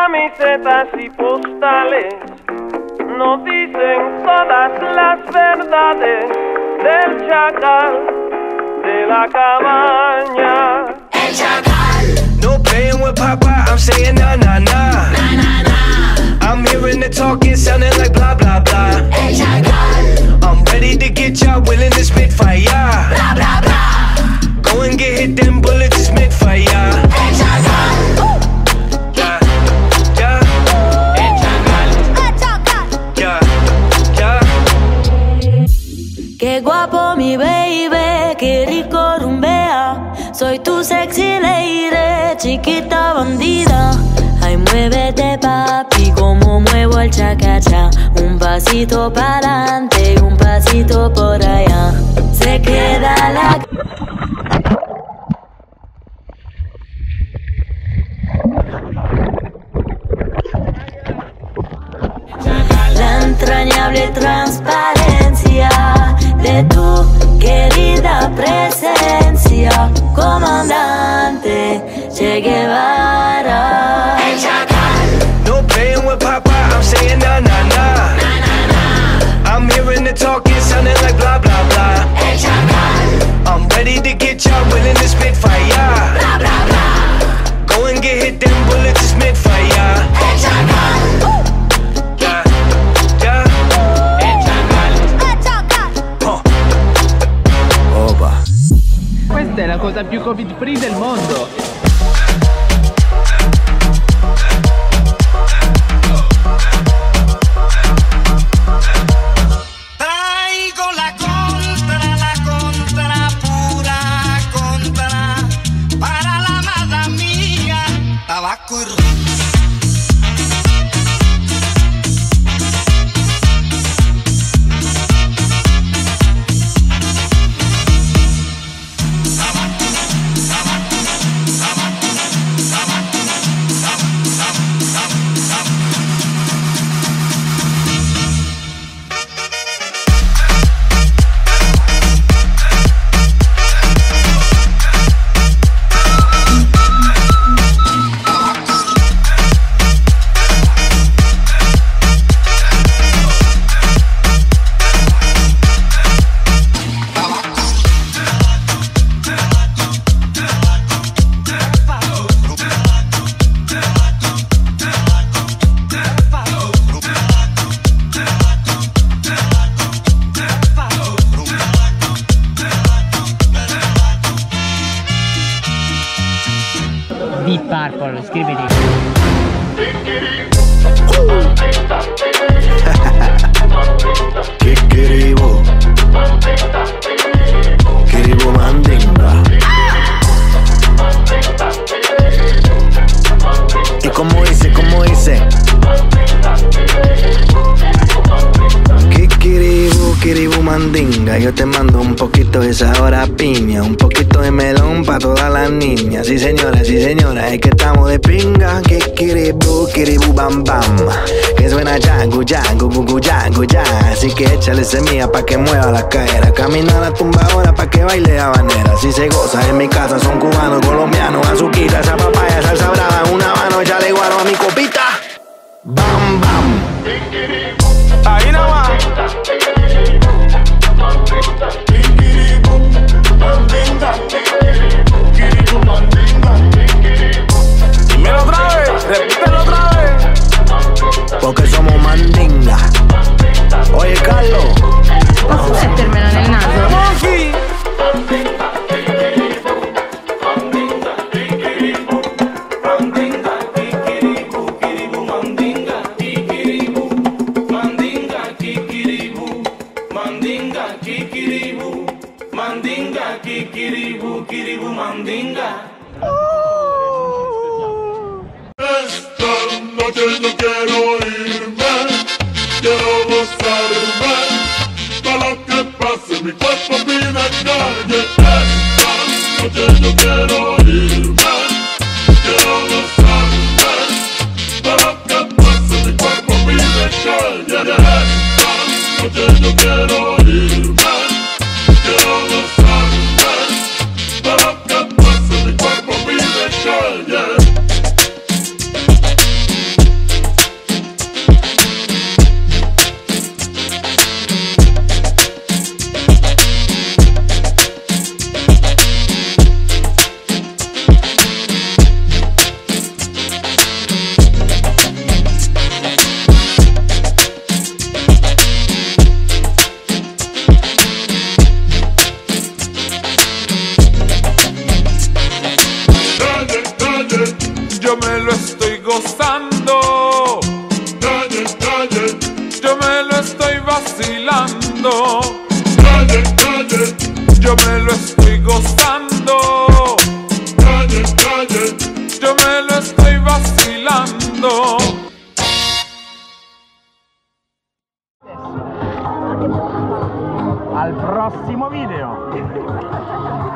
camisetas y postales nos dicen todas las verdades del chacal de la cabaña. El chacal. No playing with Papa, I'm saying na na na. Na na na. I'm hearing the talking, sounding like blah blah blah. El chacal. I'm ready to get y'all willing to spit fire. Bla bla bla. Go and get hit, them bullets is meant for ya. El chacal. Yeah, yeah. El chacal. Yeah, yeah. Qué guapo mi baby, qué rico rumbea. Soy tu sexy lady, chiquita bandida. Ay, muévete papi, como muevo el chacacha. Un pasito para adelante y un pasito por allá. Se queda la... La entrañable transparencia de tu querida presencia, comandante Che Guevara. El chacal. No playing with Papa, I'm saying na na na. Na na na. I'm hearing the talking, sounding like blah blah blah. El chacal. I'm ready to get y'all willing to spit fire. Bla bla bla. Go and get hit, them bullets is meant for ya. El chacal. Yeah, yeah. El chacal. Opa. Questa è la cosa più covid free del mondo. Traigo la contra, pura contra, para la amada mía, tabaco y ron. Deep Purple, scriviti. Kikiribu, Kiribu Mandinga. ¿Y cómo dice? ¿Cómo dice? Kikiribu, Kiribu Mandinga. Yo te mando un poquito de sabor a piña, un poquito de melón pa' todas las niñas. Sí señora, es que estamos de pinga. Kikiribu, Kiribu Bam Bam. Que suena Django, Django, Gugu, Django, ya. Así que échale semilla pa' que mueva la cadera. Camina la tumbadora pa' que baile habanera. Si se goza en mi casa son cubanos, colombianos, azuquita, esa papaya, salsa brava, una mano, échale guaro a mi copita. Bam Bam. Ahí nomás. Dímelo otra vez, repítelo otra vez. Porque somos mandinga. Oye, Carlos. Posso mettermela nel naso? Monkey. Mandinga, kikiribu, kiribu, mandinga. Esta noche no quiero irme, quiero gozarme. Todo lo que pase, mi cuerpo pide calle. Esta noche no quiero irme, quiero gozarme. Todo lo que pase, mi cuerpo pide calle. Esta noche no quiero irme. Quiero gozarme, todo lo que pase, mi cuerpo pide calle. yo me lo estoy gozando. Calle, calle, Yo me lo estoy vacilando. calle, calle, Yo me lo estoy gozando. calle, calle. Yo me lo estoy vacilando. Al prossimo video.